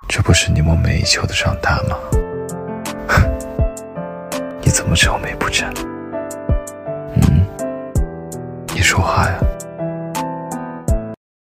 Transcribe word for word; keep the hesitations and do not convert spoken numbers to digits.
这不是你梦寐以求的长大吗？你怎么愁眉不展？嗯，你说话呀。